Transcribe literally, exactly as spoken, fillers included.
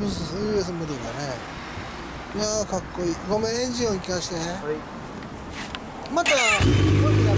ブス ユーエス 無理だね。いやーかっこいい。ごめんエンジン音聞かして。 はい。 また